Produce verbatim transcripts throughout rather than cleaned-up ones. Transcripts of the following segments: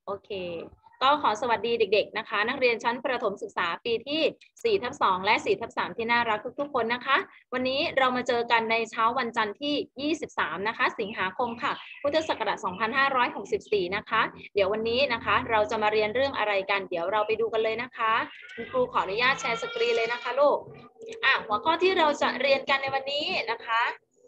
โอเคก็ขอสวัสดีเด็กๆนะคะนักเรียนชั้นประถมศึกษาปีที่สี่ทับสองและสี่ทับสามที่น่ารักทุกๆคนนะคะวันนี้เรามาเจอกันในเช้าวันจันทร์ที่ยี่สิบสามนะคะสิงหาคมค่ะพุทธศักราชสองพันห้าร้อยหกสิบสี่นะคะเดี๋ยววันนี้นะคะเราจะมาเรียนเรื่องอะไรกันเดี๋ยวเราไปดูกันเลยนะคะคุณครูขออนุญาตแชร์สกรีนเลยนะคะลูกอ่ะหัวข้อที่เราจะเรียนกันในวันนี้นะคะ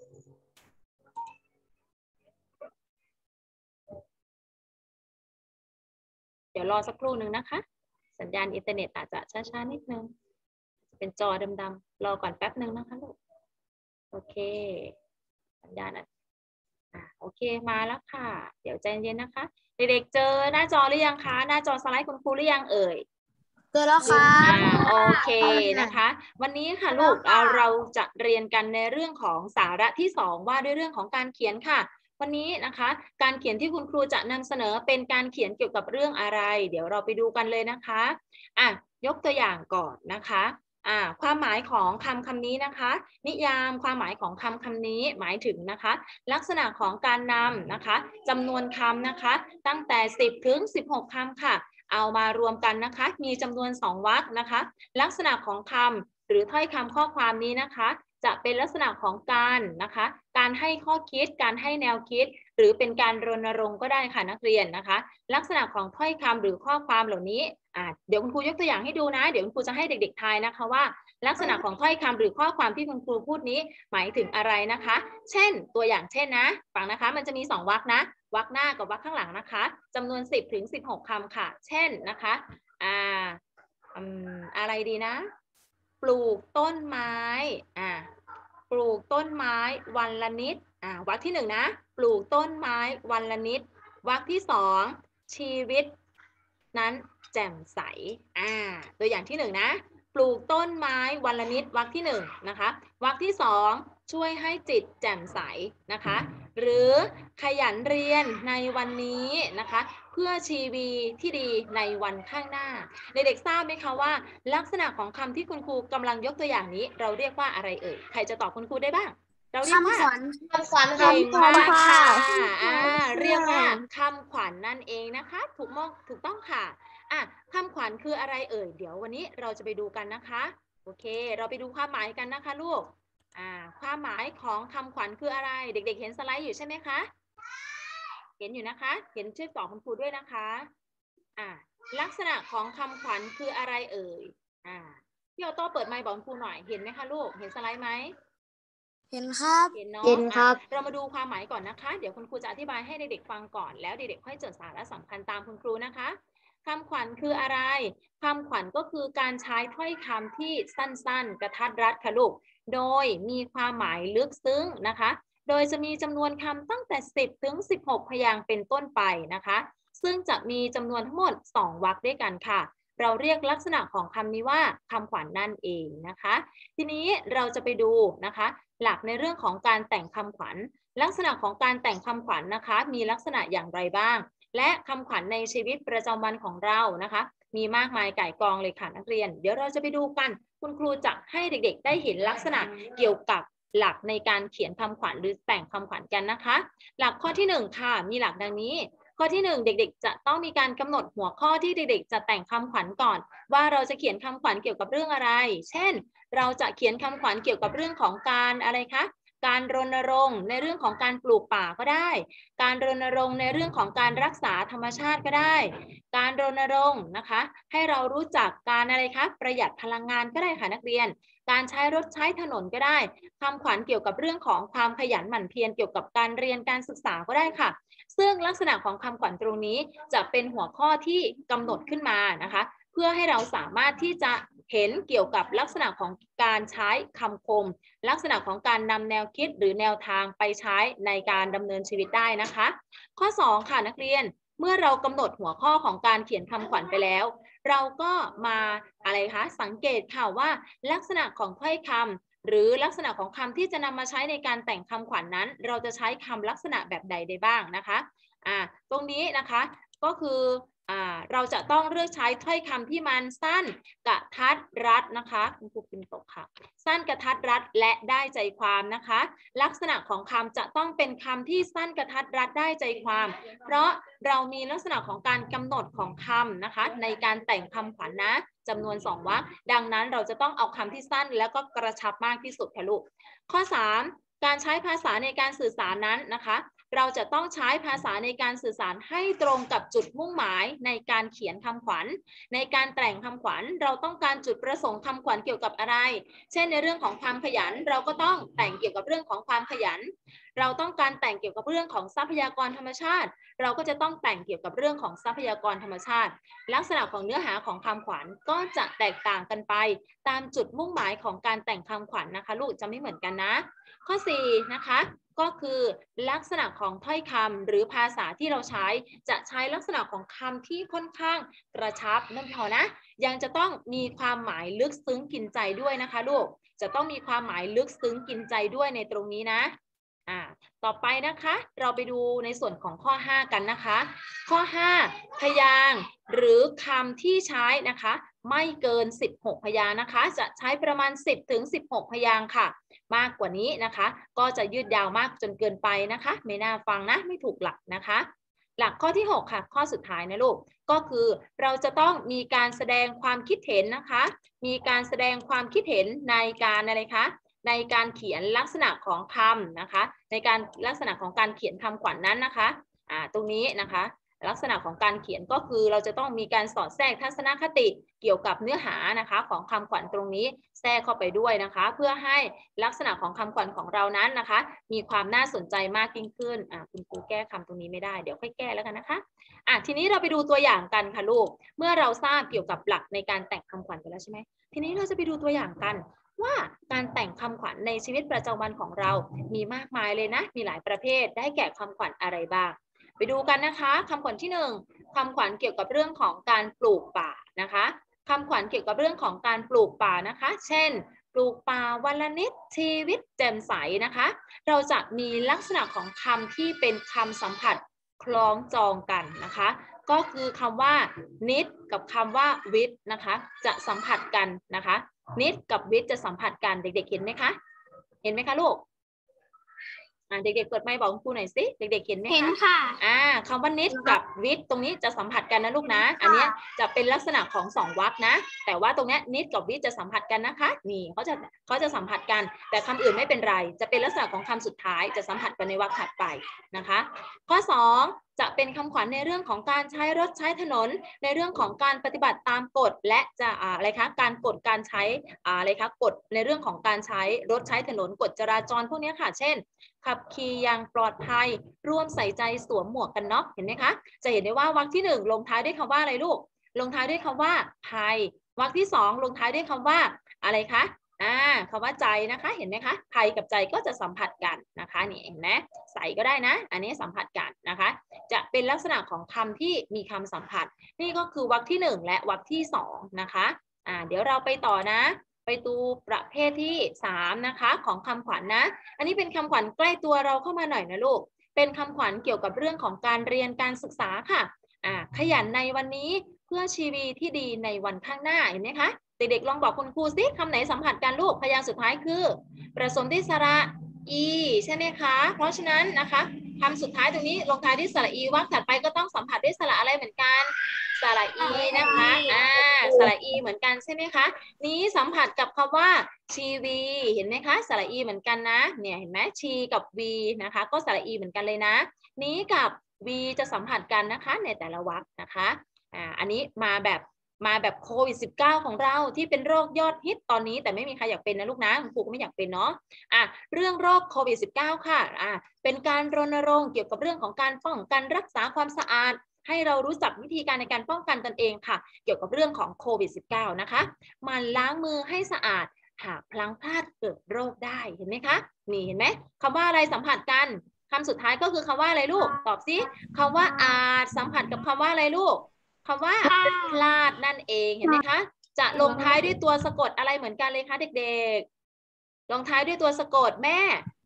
เดี๋ยวรอสักครู่หนึ่งนะคะสัญญาณอินเทอร์เน็ตอาจจะช้าๆนิดนึงเป็นจอดำๆรอก่อนแป๊บนึงนะคะลูกโอเคสัญญาณอ่ะโอเคมาแล้วค่ะเดี๋ยวใจเย็นนะคะเด็กๆเจอหน้าจอหรือยังคะหน้าจอสไลด์คุณครูหรือยังเอ่ยเจอแล้วครับโอเคนะคะวันนี้ค่ะลูกเราจะเรียนกันในเรื่องของสาระที่สองว่าด้วยเรื่องของการเขียนค่ะวันนี้นะคะการเขียนที่คุณครูจะนำเสนอเป็นการเขียนเกี่ยวกับเรื่องอะไรเดี๋ยวเราไปดูกันเลยนะคะอ่ะยกตัวอย่างก่อนนะคะอ่าความหมายของคำคำนี้นะคะนิยามความหมายของคำคำนี้หมายถึงนะคะลักษณะของการนำนะคะจำนวนคำนะคะตั้งแต่สิบถึงสิบหกคำค่ะเอามารวมกันนะคะมีจำนวนสองวรรคนะคะลักษณะของคำหรือถ้อยคำข้อความนี้นะคะจะเป็นลักษณะของการนะคะการให้ข้อคิดการให้แนวคิดหรือเป็นการรณรงค์ก็ได้ค่ะนักเรียนนะคะลักษณะของถ้อยคำหรือข้อความเหล่านี้อ่าเดี๋ยวคุณครูยกตัวอย่างให้ดูนะเดี๋ยวคุณครูจะให้เด็กๆทายนะคะว่าลักษณะของถ้อยคำหรือข้อความที่คุณครูพูดนี้หมายถึงอะไรนะคะเช่นตัวอย่างเช่นนะฟังนะคะมันจะมีสองวรรคนะวรรคหน้ากับวรรคข้างหลังนะคะจำนวนสิบถึงสิบหกคำค่ะเช่นนะคะอ่าอืมอะไรดีนะปลูกต้นไม้อ่าปลูกต้นไม้วันละนิดอ่าวรรคที่หนึ่งนะปลูกต้นไม้วันละนิดวรรคที่สองชีวิตนั้นแจ่มใสอ่าตัวอย่างที่หนึ่งนะปลูกต้นไม้วันละนิดวรรคที่หนึ่งนะคะวรรคที่สองช่วยให้จิตแจ่มใสนะคะหรือขยันเรียนในวันนี้นะคะเพื่อชีวิตที่ดีในวันข้างหน้าเด็กๆทราบไหมคะว่าลักษณะของคำที่คุณครูกำลังยกตัวอย่างนี้เราเรียกว่าอะไรเอ่ยใครจะตอบคุณครูได้บ้างเราเรียกว่าคำขวัญคำขวัญเก่งมากค่ะอ่าเรีเรียยกกว่าว่าคำขวัญ นั่นเองนะคะถูกมองถูกต้องค่ะอ่ะคำขวัญคืออะไรเอ่ยเดี๋ยววันนี้เราจะไปดูกันนะคะโอเคเราไปดูความหมายกันนะคะลูกอ่าความหมายของคำขวัญคืออะไรเด็กๆเห็นสไลด์อยู่ใช่ไหมคะเห็นอยู่นะคะเห็นช่วยตอบคุณครูด้วยนะคะอ่าลักษณะของคำขวัญคืออะไรเอ่ยอ่าพี่ออโต้เปิดไมค์บอกคุณครูหน่อยเห็นไหมคะลูกเห็นสไลด์ไหมเห็นครับเห็นเนาะเห็นครับเรามาดูความหมายก่อนนะคะเดี๋ยวคุณครูจะอธิบายให้เด็กๆฟังก่อนแล้วเด็กๆค่อยจดสาระสำคัญตามคุณครูนะคะคำขวัญคืออะไรคำขวัญก็คือการใช้ถ้อยคำที่สั้นๆกระทัดรัดค่ะลูกโดยมีความหมายลึกซึ้งนะคะโดยจะมีจำนวนคำตั้งแต่สิบถึงสิบหกพยางค์เป็นต้นไปนะคะซึ่งจะมีจำนวนทั้งหมดสองวรรคด้วยกันค่ะเราเรียกลักษณะของคำนี้ว่าคำขวัญ นั่นเองนะคะทีนี้เราจะไปดูนะคะหลักในเรื่องของการแต่งคำขวัญลักษณะของการแต่งคำขวัญนะคะมีลักษณะอย่างไรบ้างและคำขวัญในชีวิตประจำวันของเรานะคะมีมากมายก่ายกองเลยค่ะนักเรียนเดี๋ยวเราจะไปดูกันคุณครูจะให้เด็กๆได้เห็นลักษณะเกี่ยวกับหลักในการเขียนคำขวัญหรือแต่งคำขวัญกันนะคะหลักข้อที่หนึ่งค่ะมีหลักดังนี้ข้อที่หนึ่งเด็กๆจะต้องมีการกำหนดหัวข้อที่เด็กๆจะแต่งคำขวัญก่อนว่าเราจะเขียนคำขวัญเกี่ยวกับเรื่องอะไรเช่นเราจะเขียนคำขวัญเกี่ยวกับเรื่องของการอะไรคะการรณรงค์ในเรื่องของการปลูกป่าก็ได้การรณรงค์ในเรื่องของการรักษาธรรมชาติก็ได้การรณรงค์นะคะให้เรารู้จักการอะไรคะประหยัดพลังงานก็ได้ค่ะนักเรียนการใช้รถใช้ถนนก็ได้คำขวัญเกี่ยวกับเรื่องของความขยันหมั่นเพียรเกี่ยวกับการเรียนการศึกษาก็ได้ค่ะซึ่งลักษณะของคำขวัญตรงนี้จะเป็นหัวข้อที่กำหนดขึ้นมานะคะเพื่อให้เราสามารถที่จะเห็นเกี่ยวกับลักษณะของการใช้คำคมลักษณะของการนำแนวคิดหรือแนวทางไปใช้ในการดำเนินชีวิตได้นะคะข้อสองค่ะนักเรียนเมื่อเรากำหนดหัวข้อของการเขียนคำขวัญไปแล้วเราก็มาอะไรคะสังเกตค่ะว่าลักษณะของถ้อยคำหรือลักษณะของคำที่จะนำมาใช้ในการแต่งคำขวัญ นั้นเราจะใช้คำลักษณะแบบใดได้บ้างนะคะอ่าตรงนี้นะคะก็คืออ่าเราจะต้องเลือกใช้ถ้อยคำที่มันสั้นกระทัดรัดนะคะคุณครูพิมพ์ตกค่ะสั้นกระทัดรัดและได้ใจความนะคะลักษณะของคำจะต้องเป็นคำที่สั้นกระทัดรัดได้ใจความเพราะเรามีลักษณะของการกำหนดของคำนะคะในการแต่งคำขวัญ นะจำนวนสองวรรคดังนั้นเราจะต้องเอาคำที่สั้นแล้วก็กระชับมากที่สุดค่ะลูกข้อสามการใช้ภาษาในการสื่อสารนั้นนะคะเราจะต้องใช้ภาษาในการสื่อสารให้ตรงกับจุดมุ่งหมายในการเขียนคำขวัญในการแต่งคำขวัญเราต้องการจุดประสงค์คำขวัญเกี่ยวกับอะไรเช่นในเรื่องของความขยันเราก็ต้องแต่งเกี่ยวกับเรื่องของความขยันเราต้องการแต่งเกี่ยวกับเรื่องของทรัพยากรธรรมชาติเราก็จะต้องแต่งเกี่ยวกับเรื่องของทรัพยากรธรรมชาติลักษณะของเนื้อหาของคำขวัญก็จะแตกต่างกันไปตามจุดมุ่งหมายของการแต่งคำขวัญ นะคะลูกจะไม่เหมือนกันนะข้อสี่นะคะก็คือลักษณะของถ้อยคำหรือภาษาที่เราใช้จะใช้ลักษณะของคำที่ค่อนข้างกระชับนั่นพอนะยังจะต้องมีความหมายลึกซึ้งกินใจด้วยนะคะลูกจะต้องมีความหมายลึกซึ้งกินใจด้วยในตรงนี้นะอ่าต่อไปนะคะเราไปดูในส่วนของข้อห้ากันนะคะข้อห้าพยางค์หรือคำที่ใช้นะคะไม่เกินสิบหกพยางค์นะคะจะใช้ประมาณสิบถึงสิบหกพยางค์ค่ะมากกว่านี้นะคะก็จะยืดยาวมากจนเกินไปนะคะไม่น่าฟังนะไม่ถูกหลักนะคะหลักข้อที่หกค่ะข้อสุดท้ายนะลูกก็คือเราจะต้องมีการแสดงความคิดเห็นนะคะมีการแสดงความคิดเห็นในการอะไรคะในการเขียนลักษณะของคำนะคะในการลักษณะของการเขียนคำขวัญ นั้นนะคะอ่าตรงนี้นะคะลักษณะของการเขียนก็คือเราจะต้องมีการสอดแทรกทัศนคติเกี่ยวกับเนื้อหานะคะของคำขวัญตรงนี้แทรกเข้าไปด้วยนะคะเพื่อให้ลักษณะของคำขวัญของเรานั้นนะคะมีความน่าสนใจมากยิ่งขึ้นอ่าคุณครูแก้คำตรงนี้ไม่ได้เดี๋ยวค่อยแก้แล้วกันนะคะอ่ะทีนี้เราไปดูตัวอย่างกันค่ะลูกเมื่อเราทราบเกี่ยวกับหลักในการแต่งคำขวัญกันแล้วใช่ไหมทีนี้เราจะไปดูตัวอย่างกันว่าการแต่งคำขวัญในชีวิตประจำวันของเรามีมากมายเลยนะมีหลายประเภทได้แก่คำขวัญอะไรบ้างไปดูกันนะคะคำขวัญที่หนึ่งคำขวัญเกี่ยวกับเรื่องของการปลูกป่านะคะคำขวัญเกี่ยวกับเรื่องของการปลูกป่านะคะเช่นปลูกป่าวันละนิดชีวิตแจ่มใสนะคะเราจะมีลักษณะของคำที่เป็นคำสัมผัสคล้องจองกันนะคะก็คือคำว่านิดกับคำว่าวิทย์นะคะจะสัมผัสกันนะคะนิดกับวิทย์จะสัมผัสกันเด็กๆเห็นไหมคะเห็นไหมคะลูกอ่าเด็กๆเปิดไมค์บอกคุณครูหน่อยสิเด็กๆเห็นไหมคะเห็นค่ะอ่าคำว่านิดกับวิทย์ตรงนี้จะสัมผัสกันนะลูกนะอันนี้จะเป็นลักษณะของสองวรรคนะแต่ว่าตรงนี้นิดกับวิทย์จะสัมผัสกันนะคะนี่เขาจะเขาจะสัมผัสกันแต่คำอื่นไม่เป็นไรจะเป็นลักษณะของคำสุดท้ายจะสัมผัสกันในวรรคถัดไปนะคะข้อสองจะเป็นคำขวัญในเรื่องของการใช้รถใช้ถนนในเรื่องของการปฏิบัติตามกฎและจะอะไรคะการกฎการใช้อะไรคะกฎในเรื่องของการใช้รถใช้ถนนกฎจราจรพวกนี้ค่ะเช่นขับขี่อย่างปลอดภัยร่วมใส่ใจสวมหมวกกันน็อกเห็นไหมคะจะเห็นได้ว่าวรรคที่หนึ่งลงท้ายด้วยคำว่าอะไรลูกลงท้ายด้วยคำว่าภัยวรรคที่สองลงท้ายด้วยคำว่าอะไรคะอ่าคำว่าใจนะคะเห็นไหมคะภัยกับใจก็จะสัมผัสกันนะคะนี่เห็นไหมใส่ก็ได้นะอันนี้สัมผัสกันนะคะจะเป็นลักษณะของคำที่มีคำสัมผัสนี่ก็คือวรรคที่หนึ่งและวรรคที่สองนะคะอ่าเดี๋ยวเราไปต่อนะไปดูประเภทที่สามนะคะของคำขวัญ นะอันนี้เป็นคำขวัญใกล้ตัวเราเข้ามาหน่อยนะลูกเป็นคำขวัญเกี่ยวกับเรื่องของการเรียนการศึกษาค่ะอ่าขยันในวันนี้เพื่อชีวิตที่ดีในวันข้างหน้าเห็นไหมคะเด็กๆลองบอกคุณครูซิคำไหนสัมผัสกันลูกพยางค์สุดท้ายคือประสมด้วยสระอีใช่ไหมคะเพราะฉะนั้นนะคะคำสุดท้ายตรงนี้ลงท้ายด้วยสระอีวรรคถัดไปก็ต้องสัมผัสด้วยสระอะไรเหมือนกันสระอีนะคะอ่าสระอีเหมือนกันใช่ไหมคะนี้สัมผัสกับคำว่าชีวีเห็นไหมคะสระอีเหมือนกันนะเนี่ยเห็นไหมชีกับวีนะคะก็สระอีเหมือนกันเลยนะนี้กับวีจะสัมผัสกันนะคะในแต่ละวรรคนะคะอ่าอันนี้มาแบบมาแบบโควิด สิบเก้า ของเราที่เป็นโรคยอดฮิตตอนนี้แต่ไม่มีใครอยากเป็นนะลูกนะคุณครูก็ไม่อยากเป็นเนาะอ่ะเรื่องโรคโควิด สิบเก้า ค่ะอ่ะเป็นการรณรงค์เกี่ยวกับเรื่องของการป้องกันรักษาความสะอาดให้เรารู้จักวิธีการในการป้องกันตนเองค่ะเกี่ยวกับเรื่องของโควิด สิบเก้า นะคะมันล้างมือให้สะอาดหากพลั้งพลาดเกิดโรคได้เห็นไหมคะนี่เห็นไหมคำว่าอะไรสัมผัสกันคำสุดท้ายก็คือคำว่าอะไรลูกตอบสิคำว่าอาจสัมผัสกับคำว่าอะไรลูกคำว่าพลาดนั่นเองเห็นไหมคะจะลงท้ายด้วยตัวสะกดอะไรเหมือนกันเลยคะเด็กๆลงท้ายด้วยตัวสะกดแม่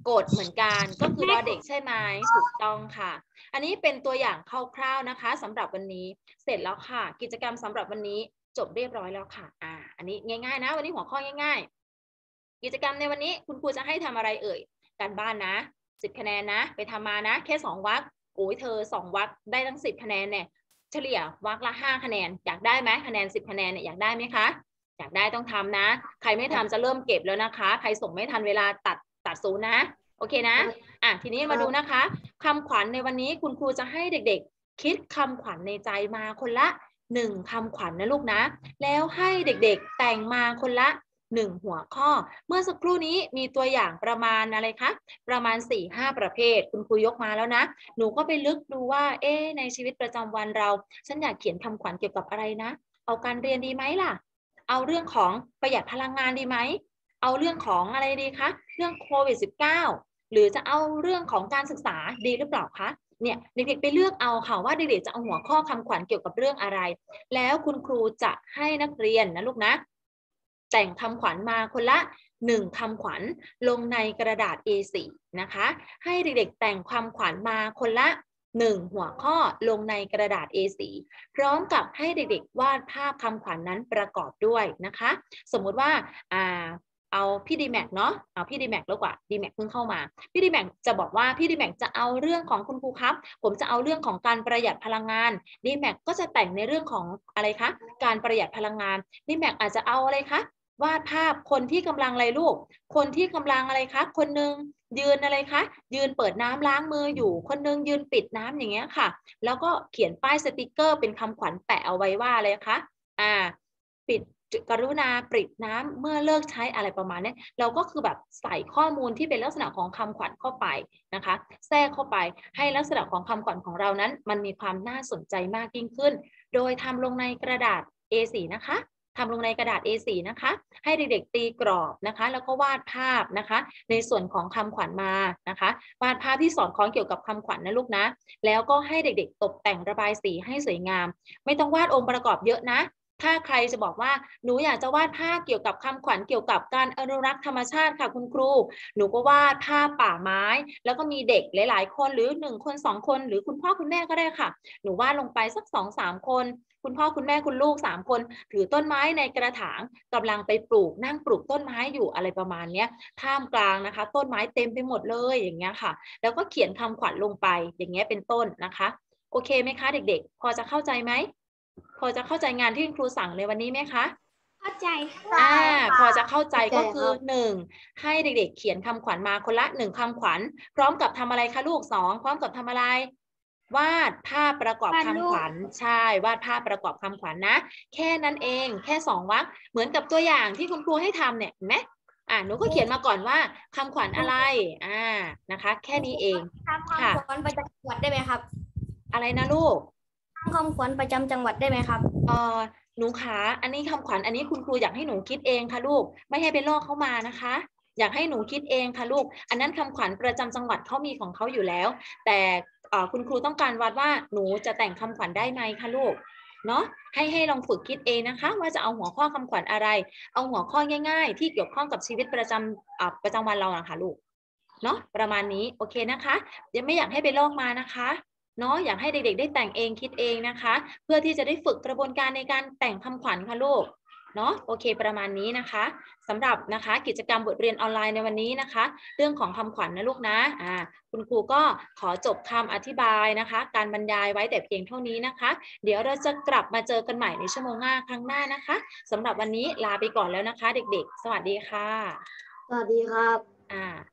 กดเหมือนกันก็คือรอเด็กใช่ไหมถูกต้องค่ะอันนี้เป็นตัวอย่างคร่าวๆนะคะสำหรับวันนี้เสร็จแล้วค่ะกิจกรรมสำหรับวันนี้จบเรียบร้อยแล้วค่ะอ่าอันนี้ง่ายๆนะวันนี้หัวข้อง่ายๆกิจกรรมในวันนี้คุณครูจะให้ทำอะไรเอ่ยการบ้านนะสิบคะแนนนะไปทำมานะแค่สองวรรคโอ้ยเธอสองวรรคได้ทั้งสิบคะแนนเนี่ยเฉลี่ยวรรคละห้าคะแนนอยากได้ไหมคะแนนสิบคะแนนเนี่ยอยากได้ไหมคะอยากได้ต้องทำนะใครไม่ทำจะเริ่มเก็บแล้วนะคะใครส่งไม่ทันเวลาตัดตัดศูนย์นะโอเคนะอ่ะทีนี้มาดูนะคะคำขวัญในวันนี้คุณครูจะให้เด็กๆคิดคำขวัญในใจมาคนละหนึ่งคำขวัญ นะลูกนะแล้วให้เด็กๆแต่งมาคนละหนึ่งหัวข้อเมื่อสักครู่นี้มีตัวอย่างประมาณอะไรคะประมาณ สี่ห้า ประเภทคุณครูยกมาแล้วนะหนูก็ไปลึกดูว่าเอ๊ะในชีวิตประจำวันเราฉันอยากเขียนคำขวัญเกี่ยวกับอะไรนะเอาการเรียนดีไหมล่ะเอาเรื่องของประหยัดพลังงานดีไหมเอาเรื่องของอะไรดีคะเรื่องโควิด สิบเก้า หรือจะเอาเรื่องของการศึกษาดีหรือเปล่าคะเนี่ยเด็กๆไปเลือกเอาค่ะว่าเด็กๆจะเอาหัวข้อคำขวัญเกี่ยวกับเรื่องอะไรแล้วคุณครูจะให้นักเรียนนะลูกนะแต่งคำขวัญมาคนละหนึ่งคำขวัญลงในกระดาษ เอ โฟร์ นะคะให้เด็กๆแต่งคำขวัญมาคนละหนึ่งหัวข้อลงในกระดาษ เอ โฟร์ พร้อมกับให้เด็กๆวาดภาพคำขวัญ น, นั้นประกอบด้วยนะคะสมมุติว่าอ่าเอาพี่ดีแม็กเนาะเอาพี่ดีแม็กแล้วกว่าดีแม็กเพิ่งเข้ามาพี่ดีแม็กจะบอกว่าพี่ดีแม็กจะเอาเรื่องของคุณครูครับผมจะเอาเรื่องของการประหยัดพลังงานดีแม็กก็จะแต่งในเรื่องของอะไรคะการประหยัดพลังงานดีแม็กอาจจะเอาอะไรคะวาดภาพคนที่กำลังอะไรลูกคนที่กำลังอะไรคะคนนึงยืนอะไรคะยืนเปิดน้ำล้างมืออยู่คนนึงยืนปิดน้ำอย่างเงี้ยค่ะแล้วก็เขียนป้ายสติกเกอร์เป็นคำขวัญแปะเอาไว้ว่าอะไรคะอ่าปิดกรุณาปิดน้ำเมื่อเลิกใช้อะไรประมาณนี้เราก็คือแบบใส่ข้อมูลที่เป็นลักษณะของคำขวัญเข้าไปนะคะแทรกเข้าไปให้ลักษณะของคำขวัญของเรานั้นมันมีความน่าสนใจมากยิ่งขึ้นโดยทำลงในกระดาษ เอ โฟร์ นะคะทำลงในกระดาษ เอ โฟร์ นะคะให้เด็กๆตีกรอบนะคะแล้วก็วาดภาพนะคะในส่วนของคำขวัญมานะคะวาดภาพที่สอดคล้องเกี่ยวกับคำขวัญ นะลูกนะแล้วก็ให้เด็กๆตกแต่งระบายสีให้สวยงามไม่ต้องวาดองค์ประกอบเยอะนะถ้าใครจะบอกว่าหนูอยากจะวาดภาพเกี่ยวกับคำขวัญเกี่ยวกับการอนุรักษ์ธรรมชาติค่ะคุณครูหนูก็วาดภาพป่าไม้แล้วก็มีเด็กหลายๆคนหรือหนึ่งคนสองคนหรือคุณพ่อคุณแม่ก็ได้ค่ะหนูวาดลงไปสัก สองสาม คนคุณพ่อคุณแม่คุณลูกสามคนถือต้นไม้ในกระถางกำลังไปปลูกนั่งปลูกต้นไม้อยู่อะไรประมาณนี้ท่ามกลางนะคะต้นไม้เต็มไปหมดเลยอย่างเงี้ยค่ะแล้วก็เขียนคำขวัญลงไปอย่างเงี้ยเป็นต้นนะคะโอเคไหมคะเด็กๆพอจะเข้าใจไหมพอจะเข้าใจงานที่คุณครูสั่งในวันนี้ไหมคะเข้าใจอ่าพอจะเข้าใจก็คือหนึ่งให้เด็กๆเขียนคำขวัญมาคนละหนึ่งคำขวัญพร้อมกับทำอะไรคะลูกสองพร้อมกับทำอะไรวาดภาพประกอบคำขวัญใช่วาดภาพประกอบคำขวัญ นะแค่นั้นเองแค่สองวรรคเหมือนกับตัวอย่างที่คุณครูให้ทำเนี่ยเห็นไหมอ่าหนูก็เขียนมาก่อนว่าคำขวัญอะไรอ่านะคะแค่นี้เองค่ะคำขวัญประจำจังหวัดได้ไหมครับอะไรนะลูกคำขวัญประจำจังหวัดได้ไหมครับเอ่อหนูขาอันนี้คำขวัญอันนี้คุณครูอยากให้หนูคิดเองค่ะลูกไม่ให้ไปลอกเข้ามานะคะอยากให้หนูคิดเองค่ะลูกอันนั้นคำขวัญประจำจังหวัดเขามีของเขาอยู่แล้วแต่คุณครูต้องการวัดว่าหนูจะแต่งคำขวัญได้ไหมคะลูกเนาะให้ให้ลองฝึกคิดเองนะคะว่าจะเอาหัวข้อคำขวัญอะไรเอาหัวข้อง่ายๆที่เกี่ยวข้องกับชีวิตประจำประจำวันเราอะค่ะลูกเนาะประมาณนี้โอเคนะคะยังไม่อยากให้ไปลอกมานะคะเนาะอยากให้เด็กๆได้แต่งเองคิดเองนะคะเพื่อที่จะได้ฝึกกระบวนการในการแต่งคำขวัญค่ะลูกเนาะโอเคประมาณนี้นะคะสำหรับนะคะกิจกรรมบทเรียนออนไลน์ในวันนี้นะคะเรื่องของคำขวัญ นะลูกนะอ่าคุณครูก็ขอจบคำอธิบายนะคะการบรรยายไว้แต่เพียงเท่านี้นะคะเดี๋ยวเราจะกลับมาเจอกันใหม่ในชั่วโมงหน้าครั้งหน้านะคะสำหรับวันนี้ลาไปก่อนแล้วนะคะเด็กๆสวัสดีค่ะสวัสดีครับอ่า